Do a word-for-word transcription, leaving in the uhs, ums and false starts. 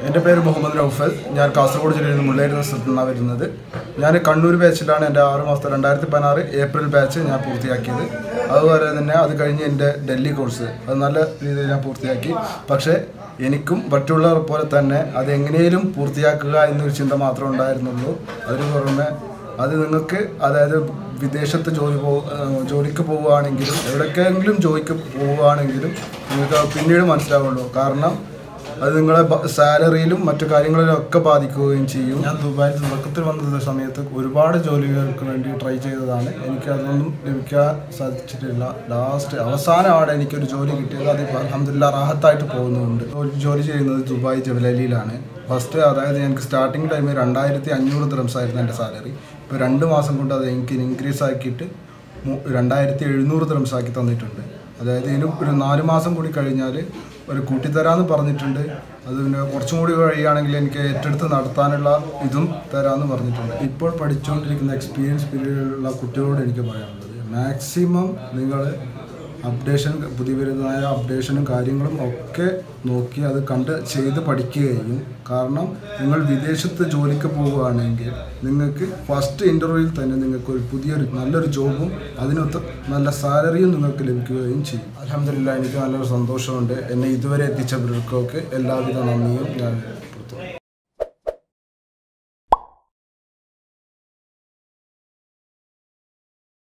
എൻ്റെ പേര് മുഹമ്മദ് നൗഫൽ. ഞാൻ കാസർഗോഡ് ജില്ലയിൽ നിന്ന് മുള്ളേരി എന്ന സ്ഥലത്തു നിന്നാണ് വരുന്നത്. ഞാൻ കണ്ണൂർ ബാച്ചിലാണ് എൻ്റെ ആറ് മാസത്തെ രണ്ടായിരത്തി പതിനാറ് ഏപ്രിൽ ബാച്ച് ഞാൻ പൂർത്തിയാക്കിയത്. അതുപോലെ തന്നെ അത് കഴിഞ്ഞ് എൻ്റെ ഡൽഹി കോഴ്സ് അത് നല്ല രീതിയിൽ ഞാൻ പൂർത്തിയാക്കി. പക്ഷേ എനിക്കും മറ്റുള്ളവർ പോലെ തന്നെ അതെങ്ങനെയും പൂർത്തിയാക്കുക എന്നൊരു ചിന്ത മാത്രമേ ഉണ്ടായിരുന്നുള്ളൂ. അതിന് പുറമെ അത് നിങ്ങൾക്ക് അതായത് വിദേശത്ത് ജോലി പോ ജോലിക്ക് പോവുകയാണെങ്കിലും എവിടേക്കെങ്കിലും ജോലിക്ക് പോവുകയാണെങ്കിലും നിങ്ങൾക്ക് പിന്നീട് മനസ്സിലാവുള്ളൂ. കാരണം അത് നിങ്ങളെ സാലറിയിലും മറ്റു കാര്യങ്ങളിലും ഒക്കെ ബാധിക്കുകയും ചെയ്യും. ഞാൻ ദുബായിൽ തുടക്കത്തിൽ വന്ന സമയത്ത് ഒരുപാട് ജോലികൾക്ക് വേണ്ടി ട്രൈ ചെയ്തതാണ്. എനിക്കതൊന്നും ലഭിക്കാൻ സാധിച്ചിട്ടില്ല. ലാസ്റ്റ് അവസാനമാണ് എനിക്കൊരു ജോലി കിട്ടിയത്. അത് അൽഹംദുലില്ലാഹ് റാഹത്തായിട്ട് പോകുന്നുണ്ട്. ജോലി ചെയ്യുന്നത് ദുബായ് ജബലലിയിലാണ്. ഫസ്റ്റ് അതായത് എനിക്ക് സ്റ്റാർട്ടിങ് ടൈമിൽ രണ്ടായിരത്തി അഞ്ഞൂറ് ദിർഹംസ് ആയിരുന്നു എൻ്റെ സാലറി. ഇപ്പോൾ രണ്ട് മാസം കൊണ്ട് അത് എനിക്ക് ഇൻക്രീസ് ആക്കിയിട്ട് രണ്ടായിരത്തി എഴുന്നൂറ് ദിർഹംസ് ആക്കി തന്നിട്ടുണ്ട്. അതായത് ഇതിനും ഒരു നാല് മാസം കൂടി കഴിഞ്ഞാൽ ഒരു കൂട്ടിത്തരാമെന്ന് പറഞ്ഞിട്ടുണ്ട്. അത് പിന്നെ കുറച്ചും കൂടി കഴിയുകയാണെങ്കിൽ എനിക്ക് ഏറ്റെടുത്ത് നടത്താനുള്ള ഇതും തരാമെന്ന് പറഞ്ഞിട്ടുണ്ട്. ഇപ്പോൾ പഠിച്ചുകൊണ്ടിരിക്കുന്ന എക്സ്പീരിയൻസ് പീരീഡിലുള്ള കുട്ടികളോട് എനിക്ക് പറയാനുള്ളത്, മാക്സിമം നിങ്ങൾ അപ്ഡേഷൻ പുതിയ വരുന്നതായ അപ്ഡേഷനും കാര്യങ്ങളും ഒക്കെ നോക്കി അത് കണ്ട് ചെയ്ത് പഠിക്കുകയും, കാരണം നിങ്ങൾ വിദേശത്ത് ജോലിക്ക് പോവുകയാണെങ്കിൽ നിങ്ങൾക്ക് ഫസ്റ്റ് ഇൻ്റർവ്യൂവിൽ തന്നെ നിങ്ങൾക്ക് ഒരു പുതിയൊരു നല്ലൊരു ജോബും അതിനൊത്ത് നല്ല സാലറിയും നിങ്ങൾക്ക് ലഭിക്കുകയും ചെയ്യും. അൽഹംദുലില്ലാഹ് എനിക്ക് നല്ലൊരു സന്തോഷമുണ്ട്. എന്നെ ഇതുവരെ എത്തിച്ചവർക്കൊക്കെ എല്ലാവിധ നന്ദിയും ഞാൻ